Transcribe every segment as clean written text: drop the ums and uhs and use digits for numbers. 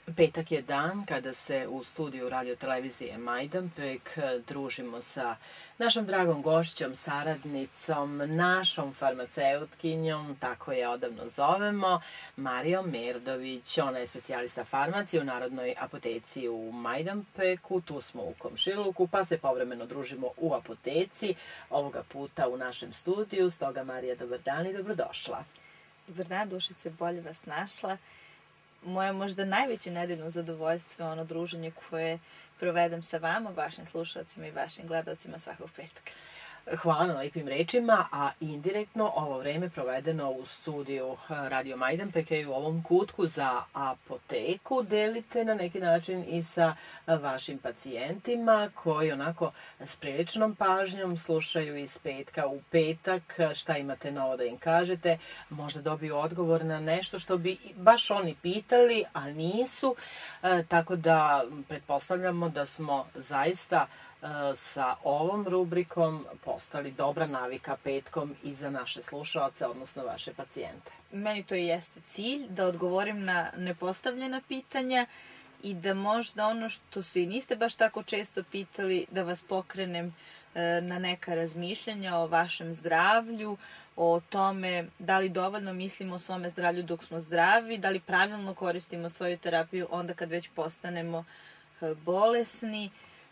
Petak je dan kada se u studiju radio-televizije Majdanpek družimo sa našom dragom gošćom, saradnicom, našom farmaceutkinjom, tako je odavno zovemo, Marijom Merdović. Ona je specijalista farmacije u Narodnoj apoteci u Majdanpeku, tu smo u komšiluku, pa se povremeno družimo u apoteci, ovoga puta u našem studiju. Stoga, Marija, dobar dan i dobrodošla. Dobar dan, Dušice, bolje vas našla. Moje možda najveće nedeljno zadovoljstvo je ono druženje koje provedem sa vama, vašim slušalcima i vašim gledalcima svakog petka. Hvala na lepim rečima, a indirektno ovo vreme provedeno u studiju Radio Majdanpeka i u ovom kutku za apoteku delite na neki način i sa vašim pacijentima koji onako s priličnom pažnjom slušaju iz petka u petak šta imate novo da im kažete, možda dobiju odgovor na nešto što bi baš oni pitali, a nisu, tako da pretpostavljamo da smo zaista sa ovom rubrikom postali dobra navika petkom i za naše slušaoce, odnosno vaše pacijente. Meni to i jeste cilj, da odgovorim na nepostavljena pitanja i da možda ono što se i niste baš tako često pitali, da vas pokrenem na neka razmišljanja o vašem zdravlju, o tome da li dovoljno mislimo o svome zdravlju dok smo zdravi, da li pravilno koristimo svoju terapiju onda kad već postanemo bolesni.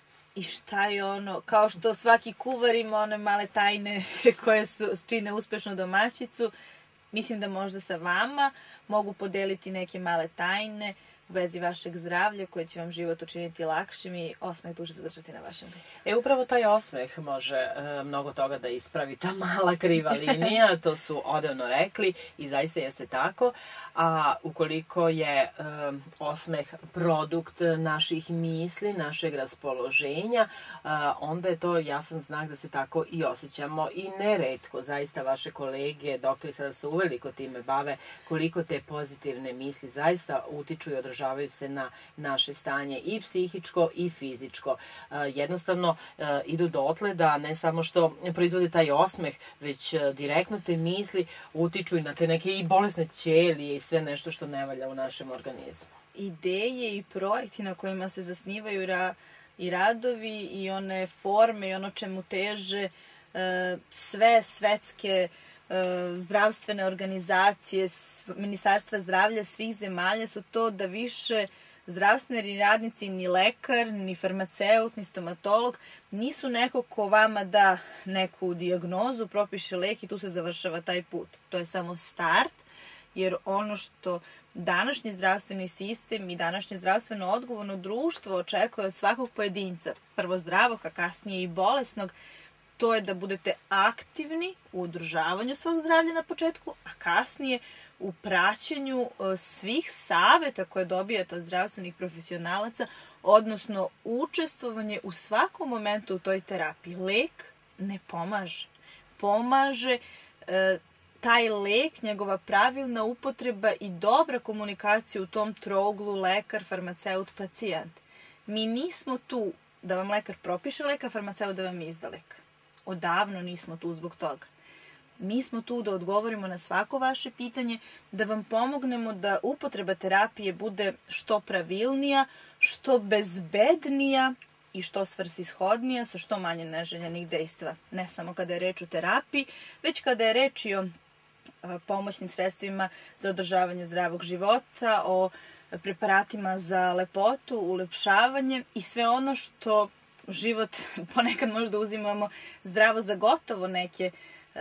I šta je ono, kao što svaki kuvar ima one male tajne koje čine uspešnu domaćicu, mislim da možda sa vama mogu podeliti neke male tajne u vezi vašeg zdravlja koje će vam život učiniti lakšim i osmeh duže zadržati na vašem licu. Upravo taj osmeh može mnogo toga da ispravi, ta mala kriva linija, to su odavno rekli i zaista jeste tako. A ukoliko je osmeh produkt naših misli, našeg raspoloženja, onda je to jasan znak da se tako i osjećamo. I neretko, zaista vaše kolege, doktori sada se uveliko time bave, koliko te pozitivne misli zaista utiču i održavaju se na naše stanje i psihičko i fizičko. Jednostavno idu dotle da ne samo što proizvode taj osmeh, već direktno te misli utiču i na te neke i bolesne ćelije i sve nešto što ne valja u našem organizmu. Ideje i projekti na kojima se zasnivaju i radovi i one forme i ono čemu teže sve svetske zdravstvene organizacije, ministarstva zdravlja svih zemalja su to da više zdravstveni radnici, ni lekar, ni farmaceut, ni stomatolog nisu neko ko vama da neku dijagnozu, propiše lek i tu se završava taj put. To je samo start, jer ono što današnji zdravstveni sistem i današnje zdravstveno odgovorno društvo očekuje od svakog pojedinca, prvo zdravog, a kasnije i bolesnog, to je da budete aktivni u održavanju svog zdravlja na početku, a kasnije u praćenju svih saveta koje dobijate od zdravstvenih profesionalaca, odnosno učestvovanje u svakom momentu u toj terapiji. Lek ne pomaže. Pomaže taj lek, njegova pravilna upotreba i dobra komunikacija u tom trouglu lekar, farmaceut, pacijent. Mi nismo tu da vam lekar propiše lek, a farmaceut da vam izda lek. Odavno nismo tu zbog toga. Mi smo tu da odgovorimo na svako vaše pitanje, da vam pomognemo da upotreba terapije bude što pravilnija, što bezbednija i što svrsishodnija, sa što manje neželjenih dejstva. Ne samo kada je reč o terapiji, već kada je reč i o pomoćnim sredstvima za održavanje zdravog života, o preparatima za lepotu, ulepšavanje i sve ono što život ponekad možda uzimamo zdravo za gotovo neke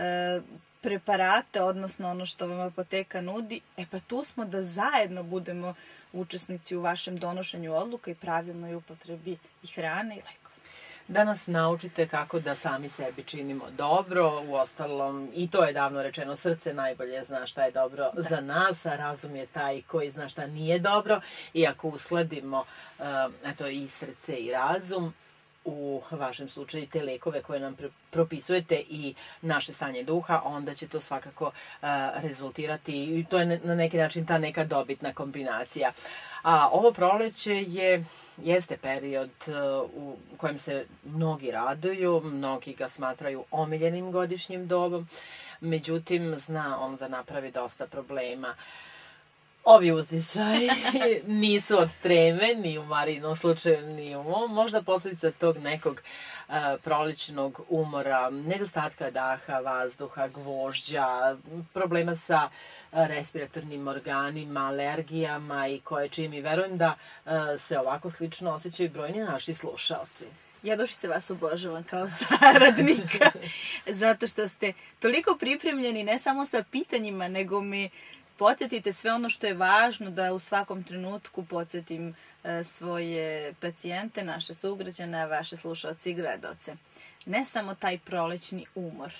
preparate, odnosno ono što vam apoteka nudi. Pa tu smo da zajedno budemo učesnici u vašem donošenju odluka i pravilnoj upotrebi i hrane i lekova. Da nas naučite kako da sami sebi činimo dobro, uostalom i to je davno rečeno, srce najbolje zna šta je dobro za nas, a razum je taj koji zna šta nije dobro i ako usledimo i srce i razum, u vašem slučaju te lekove koje nam propisujete i naše stanje duha, onda će to svakako rezultirati i to je na neki način ta neka dobitna kombinacija. A ovo proleće jeste period u kojem se mnogi raduju, mnogi ga smatraju omiljenim godišnjim dobom, međutim zna on da napravi dosta problema. Ovi uzdisaji nisu od treme, ni u Marijinom slučaju, ni u mom. Možda posljedica tog nekog prolećnog umora, nedostatka daha, vazduha, gvožđa, problema sa respiratornim organima, alergijama i koje čim i verujem da se ovako slično osjećaju brojni naši slušalci. Ja, Dušice, vas obožavam kao saradnika, zato što ste toliko pripremljeni ne samo sa pitanjima, nego mi podsjetite sve ono što je važno da u svakom trenutku podsjetim svoje pacijente, naše sugrađane, vaše slušalce i gledaoce. Ne samo taj prolećni umor,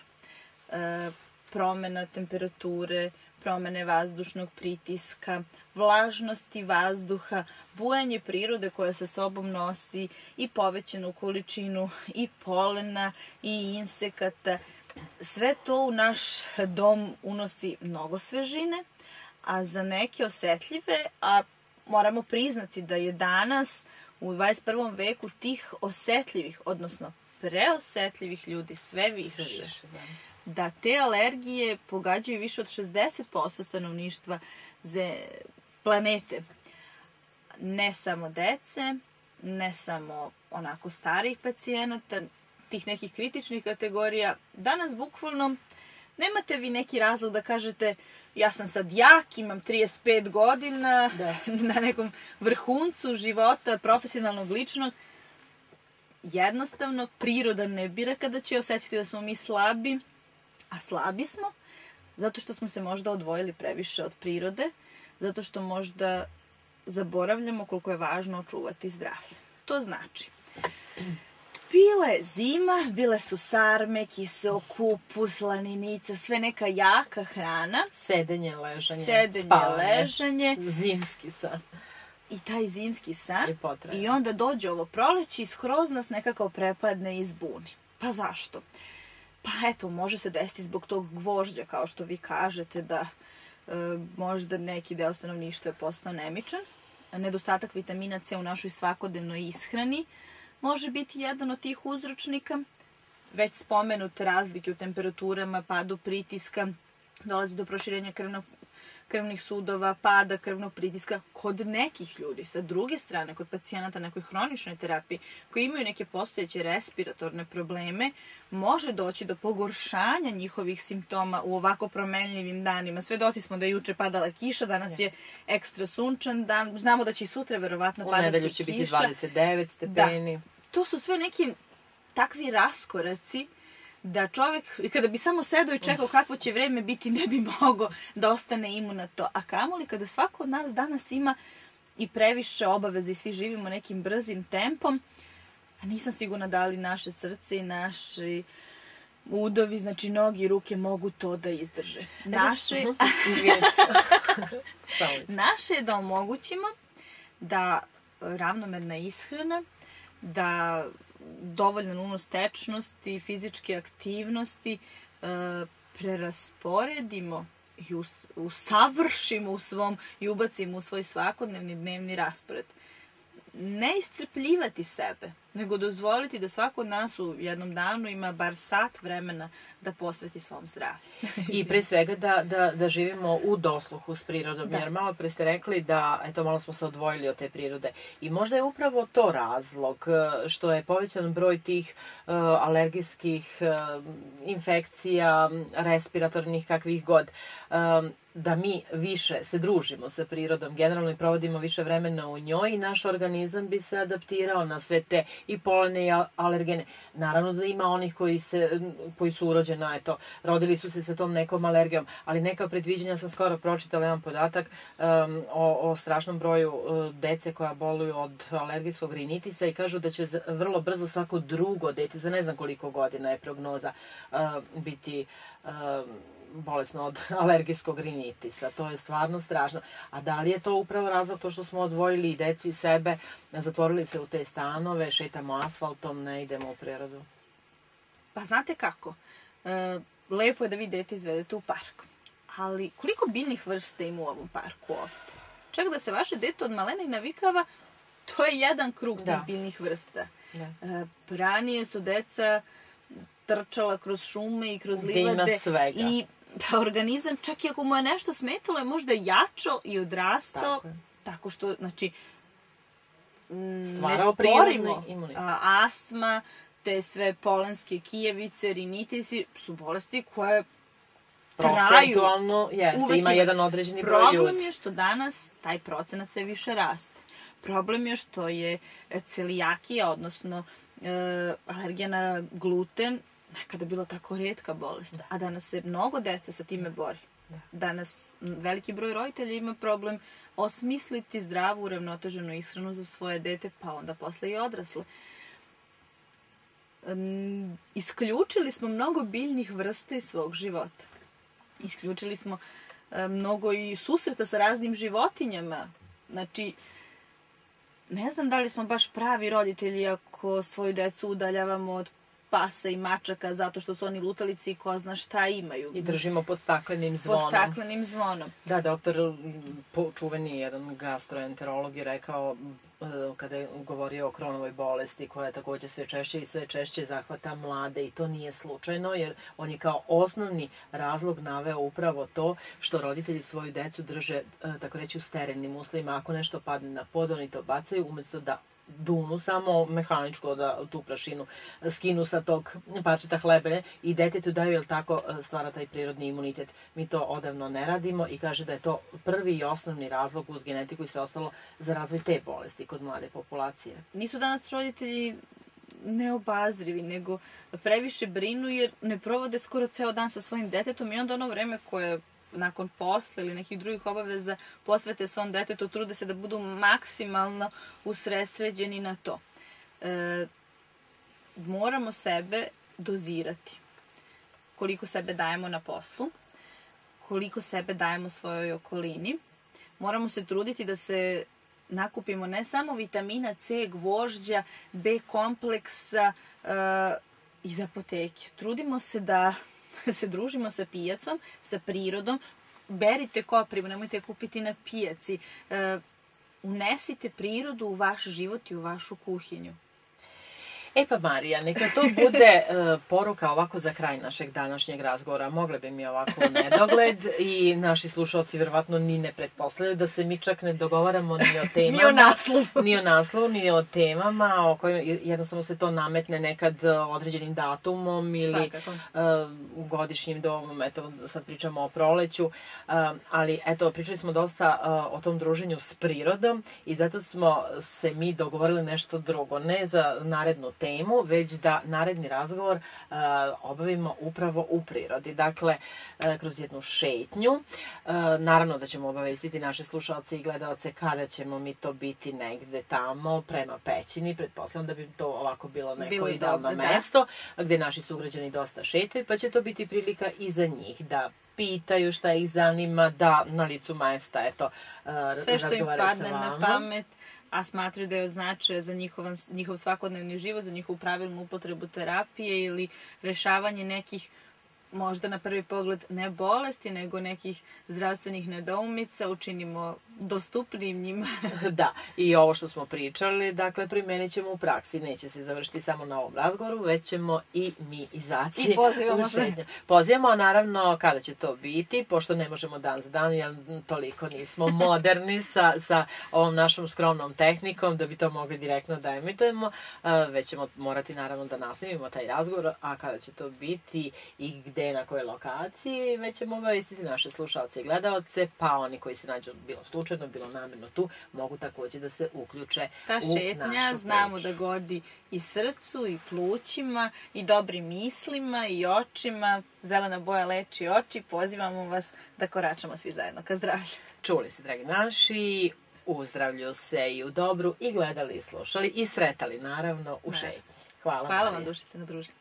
promjena temperature, promjene vazdušnog pritiska, vlažnosti vazduha, bujanje prirode koja sa sobom nosi i povećanu količinu i polena i insekata. Sve to u naš dom unosi mnogo svežine, a za neke osetljive, a moramo priznati da je danas u 21. veku tih osetljivih, odnosno preosetljivih ljudi sve više. Da te alergije pogađaju više od 60% stanovništva planete. Ne samo dece, ne samo onako starih pacijenata, tih nekih kritičnih kategorija. Danas bukvalno nemate vi neki razlog da kažete ja sam sad jak, imam 35 godina, na nekom vrhuncu života, profesionalnog, ličnog. Jednostavno, priroda ne bira kada će osjetiti da smo mi slabi, a slabi smo zato što smo se možda odvojili previše od prirode, zato što možda zaboravljamo koliko je važno očuvati zdravlje. To znači, bila je zima, bile su sarme, kiseo, kupus, slaninica, sve neka jaka hrana. Sedenje, ležanje, zimski san. I taj zimski san. I onda dođe ovo proleće i skroz nas nekako prepadne i zbuni. Pa zašto? Pa eto, može se desiti zbog tog gvožđa, kao što vi kažete, da možda neki deo stanovništva je postao anemičan. Nedostatak vitamina C u našoj svakodnevnoj ishrani može biti jedan od tih uzročnika. Već spomenute razlike u temperaturama, padu pritiska, dolazi do proširenja krvnih sudova, pada krvnog pritiska kod nekih ljudi. Sa druge strane, kod pacijenata na nekoj hroničnoj terapiji koji imaju neke postojeće respiratorne probleme, može doći do pogoršanja njihovih simptoma u ovako promenljivim danima. Svedoci smo da je juče padala kiša, danas je ekstra sunčan dan, znamo da će i sutra verovatno padati kiša. U nedelju će biti 29 stepeni. Da. To su sve neki takvi raskoraci da čovjek, kada bi samo sedao i čekao kakvo će vreme biti, ne bi mogao da ostane imun na to. A kamoli kada svako od nas danas ima i previše obaveze i svi živimo nekim brzim tempom, a nisam sigurna da li naše srce i naši udovi, znači noge i ruke mogu to da izdrže. Naše je da omogućimo da ravnomerna ishrana, da dovoljan unos tečnosti, fizičke aktivnosti prerasporedimo i usavršimo u svom i ubacimo u svoj svakodnevni dnevni raspored. Ne iscrpljivati sebe, nego dozvoliti da svako od nas u jednom danu ima bar sat vremena da posveti svom zdravlju. I pre svega da živimo u dosluhu s prirodom, jer malo pre ste rekli da, eto, malo smo se odvojili od te prirode. I možda je upravo to razlog što je povećan broj tih alergijskih infekcija, respiratornih kakvih god, da mi više se družimo sa prirodom, generalno i provodimo više vremena u njoj i naš organizam bi se adaptirao na sve te i polene i alergene. Naravno da ima onih koji su urođeno, eto, rodili su se sa tom nekom alergijom, ali neka predviđenja, sam skoro pročitala jedan podatak o strašnom broju dece koja boluju od alergijskog rinitisa i kažu da će vrlo brzo svako drugo dete, za ne znam koliko godina je prognoza, biti bolesno od alergijskog rinitisa. To je stvarno strašno. A da li je to upravo razlog to što smo odvojili i decu i sebe, zatvorili se u te stanove, šetamo asfaltom, ne idemo u prirodu? Pa znate kako? Lepo je da vi dete izvedete u park. Ali koliko biljnih vrsta ima u ovom parku ovdje? Čak da se vaše dete od malena i navikava, to je jedan krug tih biljnih vrsta. Ranije su deca trčala kroz šume i kroz livade i da organizam, čak i ako mu je nešto smetalo, je možda jačao i odrastao, tako što, znači, ne sporimo. Astma, te sve polenske kijevice, rinitisi su bolesti koje traju. Procentualno, jeste, ima jedan određeni broj ljudi. Problem je što danas taj procenat sve više raste. Problem je što je celijakija, odnosno alergija na gluten, nekada bila tako rijetka bolest, a danas se mnogo dece sa time bori. Danas veliki broj roditelja ima problem osmisliti zdravu, uravnoteženu ishranu za svoje dete, pa onda posle i odrasle. Isključili smo mnogo biljnih vrsta iz svog života. Isključili smo mnogo i susreta sa raznim životinjama. Znači, ne znam da li smo baš pravi roditelji ako svoju decu udaljavamo od pasa i mačaka zato što su oni lutalici i ko zna šta imaju. I držimo pod staklenim zvonom. Pod staklenim zvonom. Da, doktor, čuveni jedan gastroenterolog je rekao, kada je govorio o Crohnovoj bolesti, koja također sve češće i sve češće zahvata mlade, i to nije slučajno, jer on je kao osnovni razlog naveo upravo to što roditelji svoju decu drže, tako reći, u sterilnim uslovima. Ako nešto padne na pod, oni to bacaju, umjesto da dunu samo mehaničko, da tu prašinu skinu sa tog parčeta hlebe i detetu daju, jer tako stvara taj prirodni imunitet. Mi to odavno ne radimo i kaže da je to prvi i osnovni razlog uz genetiku i sve ostalo za razvoj te bolesti kod mlade populacije. Nisu danas roditelji neobazrivi, nego previše brinu jer ne provode skoro ceo dan sa svojim detetom i onda ono vreme koje nakon posla ili nekih drugih obaveza posvete svom detetu, trude se da budu maksimalno usredsređeni na to. Moramo sebe dozirati. Koliko sebe dajemo na poslu, koliko sebe dajemo svojoj okolini. Moramo se truditi da se nakupimo ne samo vitamina C, gvožđa, B kompleksa iz apoteke. Trudimo se da se družimo sa pijacom, sa prirodom. Berite koprivu, nemojte kupiti na pijaci. Unesite prirodu u vaš život i u vašu kuhinju. E pa Marija, neka to bude poruka ovako za kraj našeg današnjeg razgovora. Mogle bi mi ovako u nedogled i naši slušalci vjerovatno ni ne pretpostavljaju da se mi čak ne dogovaramo ni o temama. Ni o naslovu. Ni o naslovu, ni o temama o kojima jednostavno se to nametne nekad određenim datumom ili godišnjim domom. Eto, sad pričamo o proleću, ali eto, pričali smo dosta o tom druženju s prirodom i zato smo se mi dogovorili nešto drugo. Ne za narednu temu, već da naredni razgovor obavimo upravo u prirodi. Dakle, kroz jednu šetnju. Naravno da ćemo obavestiti naše slušalce i gledalce kada ćemo mi to biti negde tamo prema pećini. Pretpostavljam da bi to ovako bilo neko idealno mesto gde naši sugrađani dosta šetaju, pa će to biti prilika i za njih da pitaju šta ih zanima, da na licu mesta, eto, sve što im padne na pamet, a smatraju da je od značaja za njihov svakodnevni život, za njihovu pravilnu upotrebu terapije ili rešavanje nekih, možda na prvi pogled ne bolesti, nego nekih zdravstvenih nedoumica, učinimo dostupnijim njima. Da, i ovo što smo pričali, dakle, primenit ćemo u praksi. Neće se završiti samo na ovom razgovoru, već ćemo i mi izaći. I pozivamo se. Pozivamo, a naravno, kada će to biti, pošto ne možemo dan za dan, jer toliko nismo moderni sa ovom našom skromnom tehnikom, da bi to mogli direktno da emitujemo, već ćemo morati, naravno, da nastavimo taj razgovor, a kada će to biti i gde, na kojoj lokaciji, već ćemo obavestiti naše slušalce i gledalce, pa oni koji se nađu bilo slučajno, bilo namjerno tu, mogu također da se uključe u našu priču. Ta šetnja znamo da godi i srcu, i plućima, i dobrim mislima, i očima. Zelena boja leči oči. Pozivamo vas da koračamo svi zajedno ka zdravlju. Čuli ste, dragi naši, u zdravlju se i u dobru, i gledali, i slušali, i sretali, naravno, u šetnji. Hvala vam, Dušice, na druženju.